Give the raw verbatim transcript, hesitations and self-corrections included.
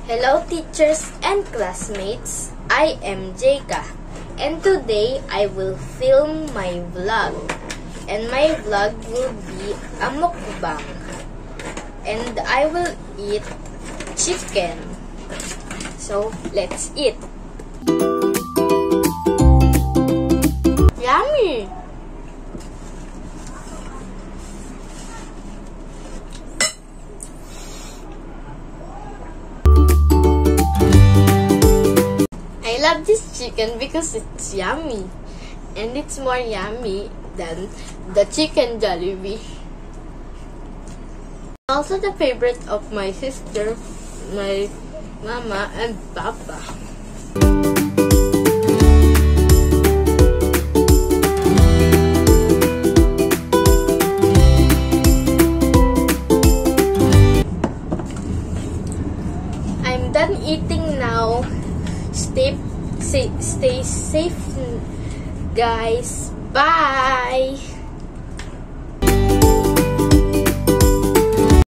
Hello teachers and classmates, I am Jeka, and today I will film my vlog, and my vlog will be a mukbang, and I will eat chicken. So let's eat. Yummy! I love this chicken because it's yummy, and it's more yummy than the chicken Jollibee. Also the favorite of my sister, my mama, and papa. I'm done eating now. Stay, stay, stay safe, guys. Bye.